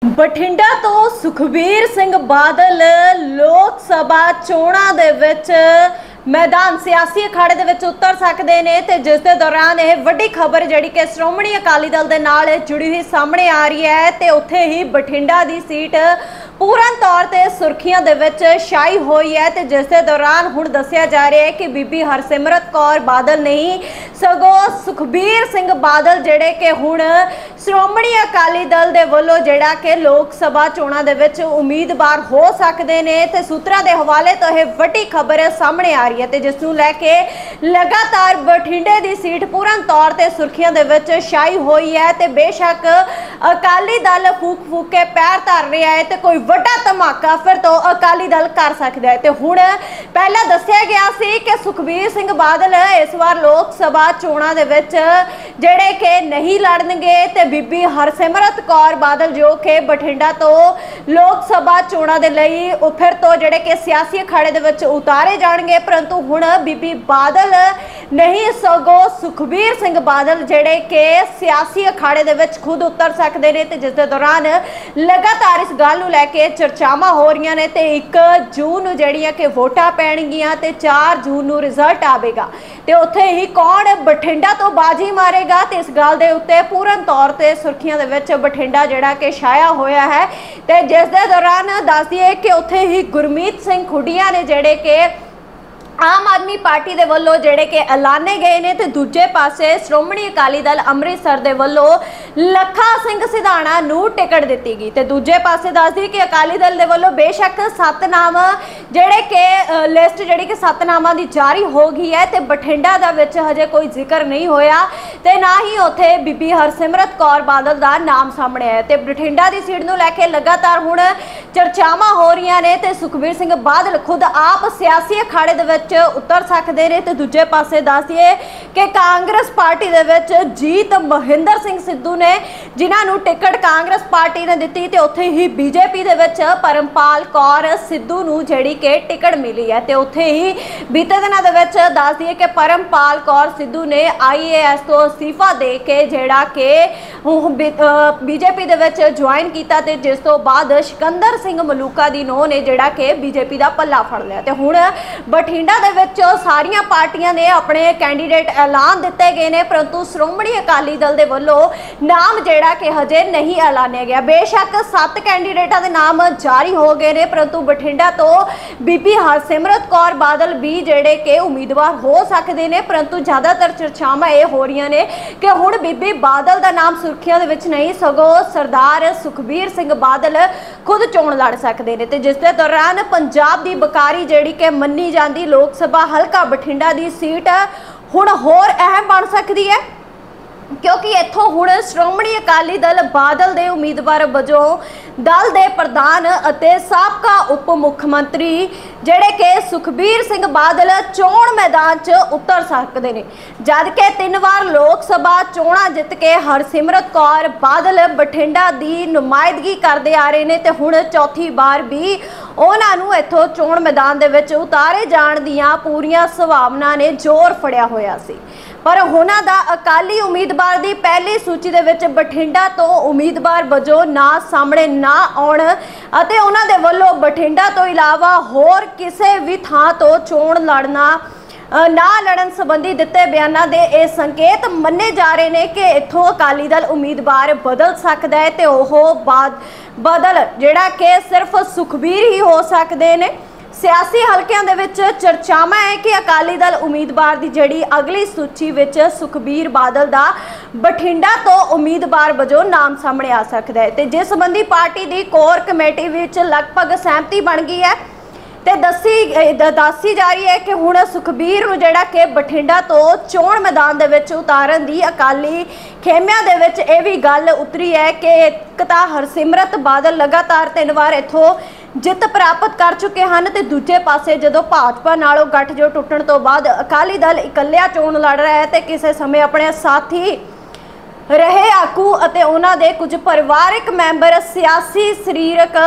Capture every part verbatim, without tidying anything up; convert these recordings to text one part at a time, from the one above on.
बठिंडा तो सुखबीर सिंह बादल लोक सभा चोणां दे विच मैदान सियासी अखाड़े दे विच उतर सकते हैं। तो जिस दे दौरान यह वड्डी खबर जिहड़ी कि श्रोमणी अकाली दल दे नाल जुड़ी हुई सामने आ रही है। तो उत्थे ही बठिंडा की सीट पूर्ण तौर पर सुर्खियां दे विच छाई हुई है। तो जिस दे दौरान हुण दस्सिया जा रहा है कि बीबी हरसिमरत कौर बादल नहीं सगों सुखबीर सिंह बादल जिहड़े कि हुण श्रोमणी अकाली दल दे वल्लों जिहड़ा कि लोक सभा चोणां दे विच उम्मीदवार हो सकते हैं। तो सूत्रां दे हवाले तो यह वड्डी खबर सामने आ रही है। तो जिसनूं लैके लगातार बठिंडे की सीट पूर्ण तौर पर सुर्खियां दे विच छाई हुई है। तो बेशक अकाली दल फूक फूक के पैर धर रहा है तो कोई वड्डा धमाका फिर तो अकाली दल कर सकता है। तो हुण पहला दस्सिया गया सी कि सुखबीर सिंह बादल इस बार लोक सभा चोणां दे विच जिहड़े कि नहीं लड़नगे। तो बीबी हरसिमरत कौर बादल जो कि बठिंडा तो लोक सभा चोणां दे लई फिर तो जिहड़े कि सियासी अखाड़े दे विच उतारे जाणगे। परंतु हुण बीबी बादल नहीं सगों सुखबीर सिंह बादल जिहड़े कि सियासी अखाड़े दे विच खुद उतर सकते हैं। तो जिस दे दौरान लगातार इस गल नूं लैके चर्चावां हो रही ने। तो एक जून नूं जिहड़ियां कि वोटां पैणगियां ते चार जून नूं रिजल्ट आवेगा। तो उत्थे ही कौन बठिंडा तो बाजी मारेगा। तो इस गल दे उत्ते पूर्ण तौर पर सुर्खियां दे विच बठिंडा जिहड़ा कि छाया होया है। तो जिस दे दौरान दस दईए कि उत्थे ही गुरमीत सिंह खुडिया ने जिहड़े कि आम आदमी पार्टी दे वल्लों जिहड़े कि ऐलाने गए ने। तो दूजे पासे श्रोमणी अकाली दल अमृतसर दे वल्लों लखा सिंह सिधाणा नूं टिकट दित्ती गई। तो दूजे पासे दस दी कि अकाली दल दे वल्लों बेशक सत्त नाम जिहड़े कि लिस्ट जिहड़ी कि सत्त नामां दी जारी हो गई है। तो बठिंडा दा विच हजे कोई जिक्र नहीं होया ते ना ही उत्थे बीबी हरसिमरत कौर बादल दा नाम सामने आया। तो बठिंडा दी सीट नूं लैके लगातार हुण चर्चावां हो रही ने। तो सुखबीर सिंह बादल खुद आप सियासी अखाड़े दे विच उतर सकते हैं। तो दूजे पासे दस दिए कि कांग्रेस पार्टी दे विच जीत महेंद्र सिंह सिद्धू ने जिन्होंने टिकट कांग्रेस पार्टी ने दी। तो उत्थे ही बीजेपी दे विच परमपाल कौर सिद्धू नूं जिहड़ी कि टिकट मिली है। तो उत्थे ही बीते दिनों दे विच दस दिए कि परमपाल कौर सिद्धू ने आई ए एस तो अस्तीफा दे के जिहड़ा कि बीजेपी दे विच ज्वाइन किया। तो जिस तो बाद सिकंदर सिंह मलूका दी नूं ने जिहड़ा कि बीजेपी का पल्ला फड़ लिया। तो हुण बठिंडा दे विच सारियां पार्टियां ने अपने कैंडीडेट ऐलान दिते गए ने। परंतु श्रोमणी अकाली दल दे वल्लों नाम जिहड़ा कि हजे नहीं ऐलानिया गया। बेशक सत्त कैंडीडेटां दे नाम जारी हो गए ने। परंतु बठिंडा तो बीबी हरसिमरत कौर बादल भी जिहड़े कि उम्मीदवार हो सकते हैं। परंतु ज़्यादातर चर्चावां ये हो रही ने कि हुण बीबी बादल का नाम सुर्खियां दे विच नहीं सगों सरदार सुखबीर सिंह बादल खुद चोण लड़ सकते हैं। तो जिस दे दौरान पंजाब की बकारी जिहड़ी कि मन्नी जाती लोक सभा हल्का बठिंडा की सीट हुण होर अहम बन सकती है, क्योंकि इत्थों हुण श्रोमणी अकाली दल बादल दे उम्मीदवार वजों दल दे प्रधान अते साबका उप मुख्यमंत्री जिहड़े कि सुखबीर सिंह बादल चोण मैदान च उतर सकते हैं। जबकि तीन बार लोक सभा चोणां जित के हरसिमरत कौर बादल बठिंडा की नुमाइंदगी करते आ रहे हैं। तो हुण चौथी बार भी उन्होंने इत्थों चोण मैदान दे विच उतारे जाण दीआं पूरीआं संभावना ने जोर फड़िया होया सी। पर उन्हों का अकाली उम्मीदवार की पहली सूची दे विच बठिंडा तो उम्मीदवार वजों ना सामने ना आउण अते उन्हां दे वल्लों बठिंडा तो इलावा होर किसी भी थां तो चोण लड़ना ना लड़न संबंधी दिते बयानों के ये संकेत मन्ने जा रहे हैं कि इत्थों अकाली दल उम्मीदवार बदल सकता है। तो वह बाद बदल जिहड़ा कि सिर्फ सुखबीर ही हो सकते हैं। सियासी हलकिਆਂ ਦੇ ਵਿੱਚ चर्चावां है कि अकाली दल उम्मीदवार की जिहड़ी अगली सूची विच सुखबीर बादल का बठिंडा तो उम्मीदवार वजों नाम सामने आ सकता है। तो जिस संबंधी पार्टी की कोर कमेटी विच लगभग सहमति बन गई है। तो दसी दसी जा रही है कि हुण सुखबीर नूं जिहड़ा कि बठिंडा तो चोण मैदान दे विच उतारन दी अकाली खेमिਆਂ दे विच इह भी गल उतरी है कि एक तां हरसिमरत बादल लगातार तीन बार इत्थों जित प्राप्त कर चुके हैं। तो दूजे पासे जदों भाजपा नालों गठजोड़ टुटण तो बाद अकाली दल इकल्लिया चोण लड़ रहा है। तो किसी समय अपने साथी रहे आगू अते उन्हां दे कुछ परिवारिक मैंबर सियासी शरीरक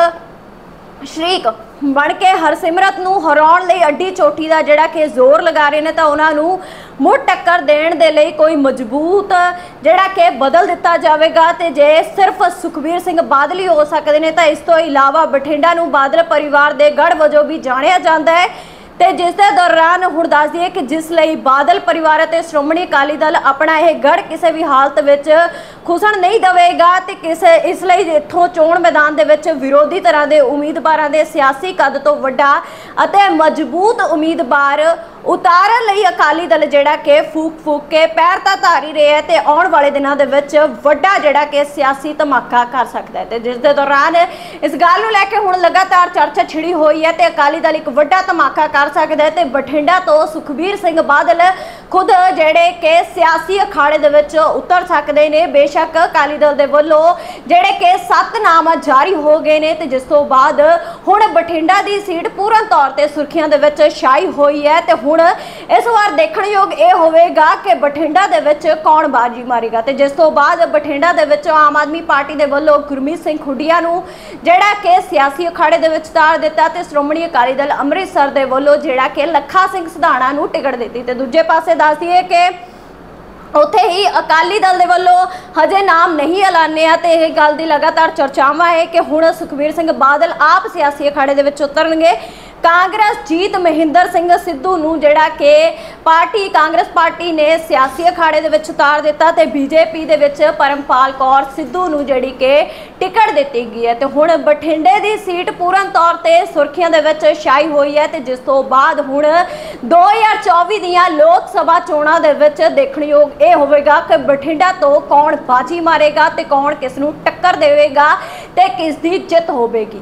शरीक बन के हरसिमरत नूं हराउण लई अड्डी चोटी का जिहड़ा कि जोर लगा रहे हैं। तो उन्होंने ਮੁੜ टक्कर देण दे लई कोई मजबूत जिहड़ा कि बदल दिता जाएगा। तो जे सिर्फ सुखबीर सिंह बादल ही हो सकते हैं तो इस तो इलावा बठिंडा नूं बादल परिवार के गढ़ वजों भी जानिया जाता है। तो जिस दे दौरान हुण दस दईए कि जिस लई बादल परिवार ते श्रोमणी अकाली दल अपना यह गढ़ किसी भी हालत विच खुसण नहीं देवेगा। तो किसे इसलिए इत्थों चोण मैदान दे विच विरोधी तरह के उम्मीदवारों के सियासी कद तो वड्डा अते मजबूत उम्मीदवार उतारन लई अकाली दल जिहड़ा कि फूक फूक के पैर तां धार ही रहा है। तो आउण वाले दिनां दे विच वड्डा जिहड़ा कि सियासी धमाका कर सकता है। तो जिस दे दौरान इस गल नूं लैके हुण लगातार चर्चा छिड़ी हुई है। तो अकाली दल एक वड्डा धमाका कर सकता है। तो बठिंडा तो सुखबीर सिंह बादल खुद जिहड़े कि सियासी अखाड़े दे विच उतर सकते हैं। बेशक अकाली दल दे वल्लों जिहड़े कि सत्त नाम जारी हो गए ने। तो जिस तो बाद हुण बठिंडा की सीट पूर्ण तौर पर सुर्खियां दे विच छाई हुई है। तो हुण इस बार देखण योग यह होवेगा कि बठिंडा दे विच कौन बाजी मारेगा। तो जिस तो बाद बठिंडा दे विच आम आदमी पार्टी दे वल्लों गुरमीत सिंह खुडिया नूं जिहड़ा कि सियासी अखाड़े दे विच तार दिता। तो श्रोमणी अकाली दल अमृतसर दे वल्लों जिहड़ा कि लखा सिंह सिधाणा नूं टिकट दित्ती। तो दूजे पासे दस दईए कि उत्थे ही अकाली दल दे वल्लों हजे नाम नहीं ऐलानिया। तो यह गल दी लगातार चर्चावां है कि हुण सुखबीर सिंह बादल आप सियासी अखाड़े दे विच उतरनगे। कांग्रेस जीत महिंदर सिंह सिद्धू नूं जिहड़ा कि पार्टी कांग्रेस पार्टी ने सियासी अखाड़े दे विच उतार दिता। तो बीजेपी दे विच परमपाल कौर सिद्धू नूं जिहड़ी कि टिकट दित्ती गई है। तो हुण बठिंडे की सीट पूर्ण तौर पर सुर्खियां दे विच छाई हुई है। तो जिस तो बाद हुण दो हज़ार चौबी दीयां लोक सभा चोणां दे विच देखण योग यह होवेगा कि बठिंडा तो कौन बाजी मारेगा, तो कौन किस नूं टक्कर देवेगा, ते किस दी जित होवेगी।